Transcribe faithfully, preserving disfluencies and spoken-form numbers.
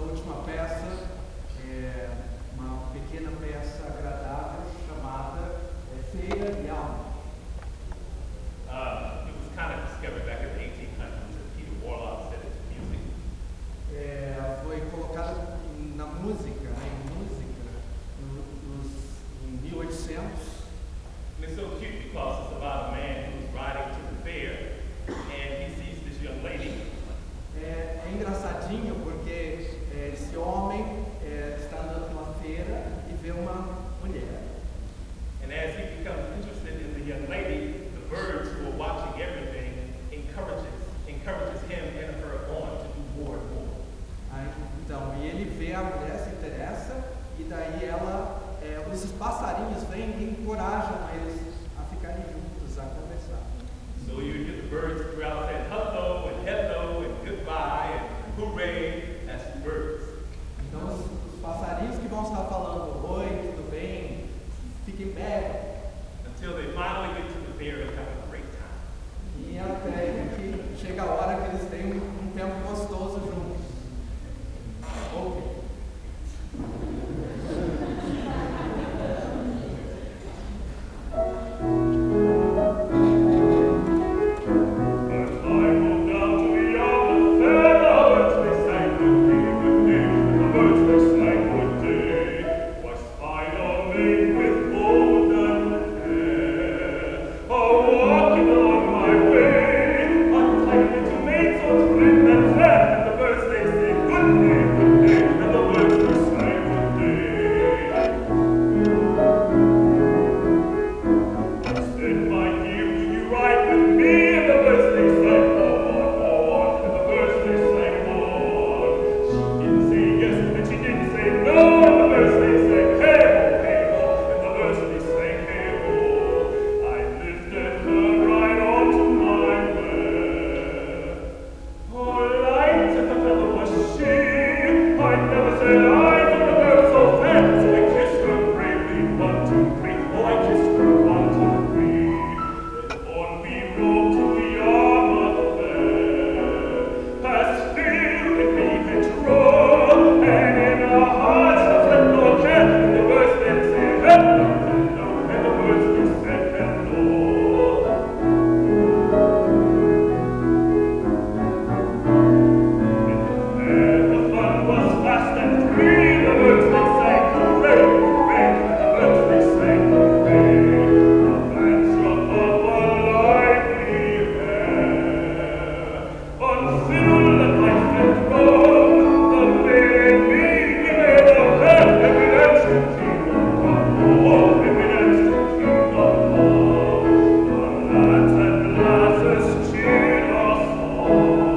última peça é uma pequena peça agradável chamada é, Feira de Alma. Uh, it was kind of discovered back in the eighteen hundreds and Peter Warlock said it's music. É, foi colocado na música, né, em música, no, nos, em mil e oitocentos. And it's so cute because it's about a man who's riding to the fair and he sees this young lady. É, é engraçadinho porque é, esse homem é, está andando numa feira e vê uma mulher. And as he becomes interested in the young lady, the birds who are watching everything encourages encourages him and her on to do more and more. Aí, então, e ele vê a mulher, se interessa, e daí ela, é, esses passarinhos vêm e encorajam eles a ficarem juntos, a conversar. So you get the birds throughout saying hello and hello and goodbye and hooray. That's the birds. Então os, os passarinhos que vão estar falando oi, tudo bem, fiquem perto. Until they finally get to the fair and have a great time. E até que chega a hora que eles têm um, um tempo gostoso juntos. Ok. Oh